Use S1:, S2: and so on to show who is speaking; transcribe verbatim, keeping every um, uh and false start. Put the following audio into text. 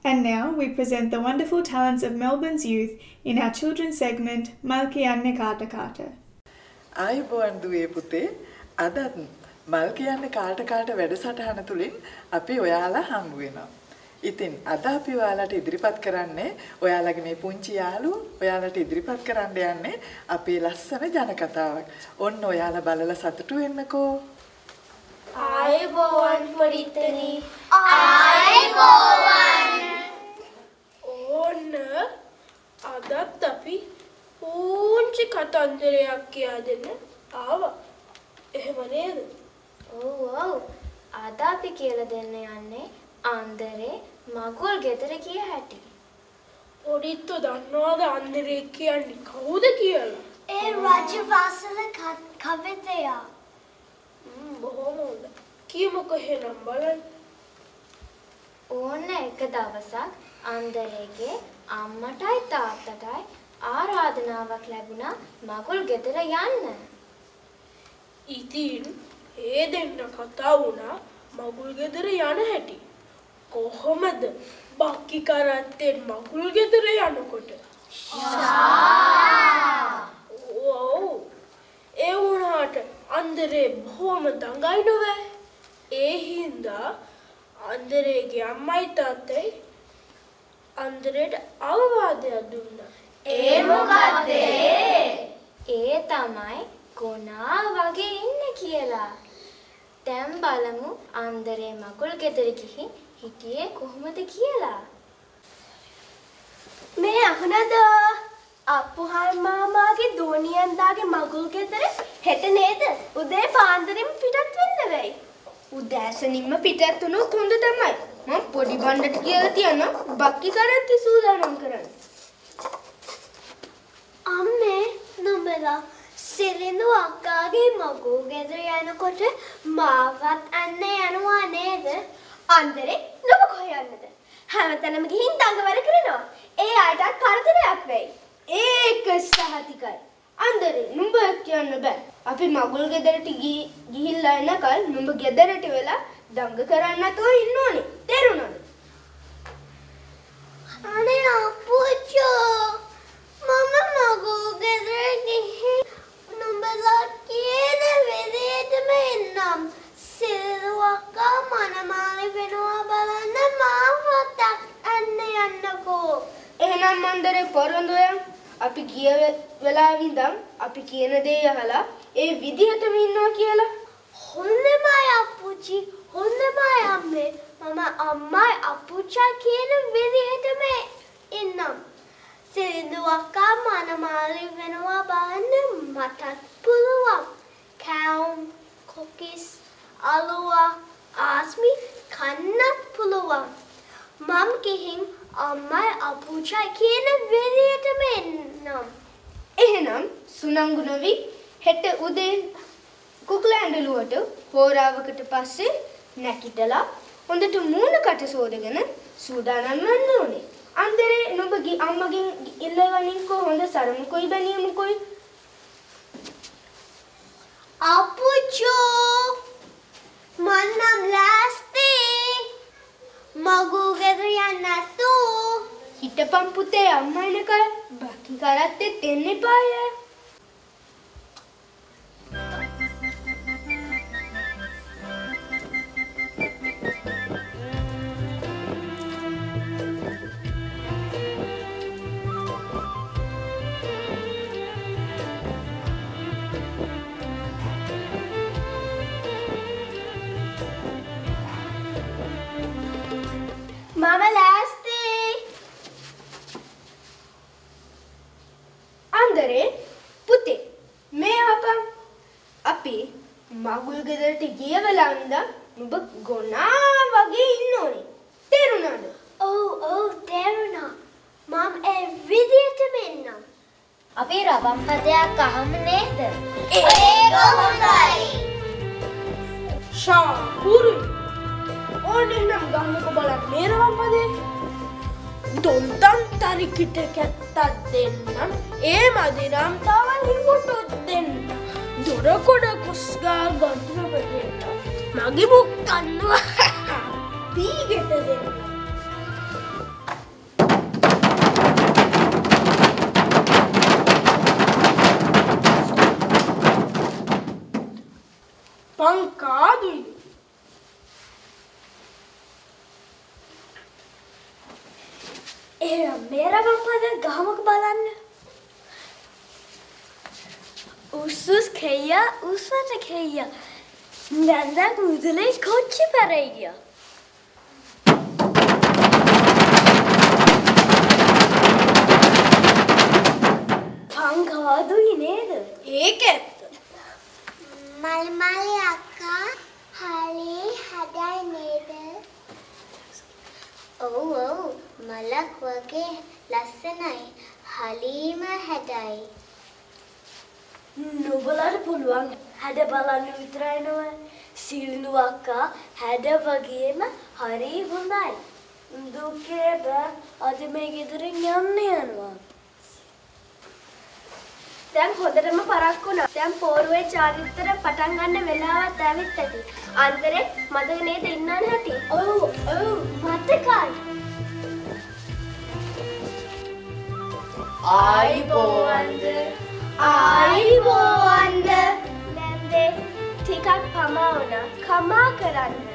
S1: And now we present the wonderful talents of Melbourne's youth in our children's segment, Malkiyanne Kaata Kaata.
S2: ආයුබෝවන් දුවේ පුතේ අදත් මල්කියන්න කාට කාට වැඩසටහන තුලින් අපි ඔයාලා හම්බ වෙනවා. ඉතින් අද අපි ඔයාලට ඉදිරිපත් කරන්නේ ඔයාලගේ මේ පුංචි යාළුවෝ ඔයාලට ඉදිරිපත් කරන්න යන්නේ අපේ ලස්සන ජන කතාවක්. ඔන්න ඔයාලා බලලා සතුටු වෙන්නකෝ.
S3: ආයුබෝවන් පොඩිත්තනි. ආයුබෝවන්. ඕන්න අදත් අපි පුංචි කතන්දරයක් කියා දෙන්න ආවා. එහෙම නේද?
S4: ඔව් ඔව්. අද අපි කියලා දෙන්න යන්නේ අන්දරේ මගුල් ගෙදර ගිය හැටි.
S3: පොඩිත්තෝ දන්නවද අන්දරේ කියන්නේ කවුද කියලා?
S5: ඒ රජවාසල කවිතය.
S3: හ්ම් බොහොම හොඳ. කියමුකෝ එහෙනම් බලන්න.
S4: ඕන්න එක දවසක් අන්දරේගේ අම්මටයි තාත්තටයි ආරාධනාවක් ලැබුණා මගුල් ගෙදර යන්න.
S3: ඉතින් ඒ දෙන්න කතා වුණා මගුල් ගෙදර යන හැටි. කොහොමද බක්කි කරත්තෙන් මගුල් ගෙදර යනකොට? ෂා! ඔව්. ඒ වුණාට අන්දරේ බොහොම දඟයි නෝවේ. ඒ හින්දා අන්දරේගේ අම්මයි තාත්තයි අන්දරේට අවවාදයක් දුන්නා.
S4: ඒ මොකද්ද? ඒ තමයි ගොනා වගේ ඉන්න කියලා. දැන් බලමු අන්දරේ මගුල් ගෙදර ගිහින් හිටියේ කොහොමද කියලා.
S5: මේ අහනද අප්පුහායි මාමාගේ දෝනියන්දාගේ මගුල් ගෙදර හෙට නේද? උදේ පාන්දරින් පිටත් වෙන්න වෙයි.
S6: උදෑසනින්ම පිටත් වුණොත් හොඳ තමයි. මම පොඩි බණ්ඩට කියලා තියනවා බක්කි කරත් සූදානම් කරන්න.
S5: අම්මේ නුඹලා සිරිඳු අක්කාගේ මගුල් ගෙදර යනකොට මාවත් අන්න යනවා නේද? අන්දරේ නුඹ කොහෙ යන්නද? හැමතැනම ගිහින් දඟවර කරනවා. ඒ අයටත් කරදරයක් වෙයි.
S6: ඒක සහතිකයි. අන්දරේ නුඹ කියන්න බෑ. අපි මගුල් ගෙදරට ගිහිල්ලා එනකල් නුඹ ගෙදරට වෙලා දඟ කරන්න නැතුව ඉන්න ඕනේ. තේරුණාද?
S5: අනේ අප්පුච්චෝ මම මගුල් ගෙදර ගිහින් නුඹලා කියන විදිහටම එන්නම්. සිරිඳු අක්කා මනමාලි වෙනවා බලන්න මාවත් අන්න යන්නකෝ.
S6: එහෙනම් අන්දරේ පොරොන්දුයන් අපි ගිය වෙලාවෙ ඉඳන් අපි කියන දේ අහලා ඒ විදිහටම ඉන්නවා කියලා.
S5: හොඳමයි අප්පුච්චි හොඳමයි අම්මේ. මම අම්මයි අප්පුච්චා කියන විදිහටම ඉන්නම්. සිරිඳු අක්කා මනමාලි වෙනවා බලන්න මටත් පුළුවන්. කැවුම් කොකිස් අලුවා ආස්මි කන්නත් පුළුවන්. මම ගිහින් අම්මයි අප්පුච්චා කියන විදිහටම එන්නම්.
S6: එහෙනම් සුනංගු නොවි හෙට උදේ කුකුලැඬලුවට හෝරාවකට පස්සේ නැකිටලා හොඳට මූණකට සෝදගෙන සූදානම් වෙන්න ඕනේ. අන්දරේ නුඹගේ අම්මගෙන් ඉල්ලවනින්කෝ හොඳ සරමුකොයි බැනියමුකොයි.
S5: අප්පුච්චෝ මන්නම් ලෑස්ති. මගුල් ගෙදර යන්නතු.
S6: හිටපන් පුතේ අම්මා එනකල් බක්කි කරත්තෙත් එන්න එපාය.
S5: මම ලෑස්ති.
S6: අන්දරේ පුතේ මේ අපන් අපි මගුල් ගෙදරට ගිය වෙලාවෙ ඉඳන් නුඹ ගොනා වගේ ඉන්න ඕනේ. තේරුණාද?
S5: ඔව් ඔව් තේරුණා. මම ඒ විදිහටම එන්නම්.
S4: අපි රබම් පදයක් අහමු නේද?
S5: ඒක හොඳයි.
S3: ෂා කුරු ඕනේ නම් ගන්නකො බලන්න මේ රවම් පදේ. දොන්තන් තරිකිට කැත්තක් දෙන්නම්. ඒ මදිනම් තව හිඟුටුත් දෙන්න. දොර කොට කුස්ගා ගන්තුන වෙන්න. මගේ මුක් කන්නවා. පීගෙට දෙන්න. පංකාදුයි.
S5: ඒ මේරවන් පද ගහමක බලන්න. උස්සුස් කෙයියා උස්වට කෙයියා. නැන්දක් මුදලේ කොච්චි පෙරෙයියා. පංකාදුයි නේද?
S3: ඒක ඇත්ත.
S5: මල් මල්ලි අක්කා හලේ හදයි නේද? ඔව් ඔව් මලක් වගේ ලස්සනයි. හලීම හැඩයි.
S3: නුඹලට පුළුවන් හැඩ බලන්න විතරයි නෝ. සිල්නු අක්කා හැඩ වගේම හරි හොඳයි. දුකේ බෑ අද මේ ගෙදරින් යන්න යනවා.
S5: දැන් හොඳටම පරක් වුණා. දැන් පෝරුවේ චාරිත්‍ර පටන් ගන්න වෙලාවත් ඇවිත් ඇති. අන්තරේ මතක නේද ඉන්නවනේ හැටි?
S3: ඔව් ඔව්
S5: මතකයි.
S3: ආයිබෝවන්ද
S5: ආයිබෝවන්ද. නැන්දේ ටිකක් පමා වුණා. කමා කරන්න.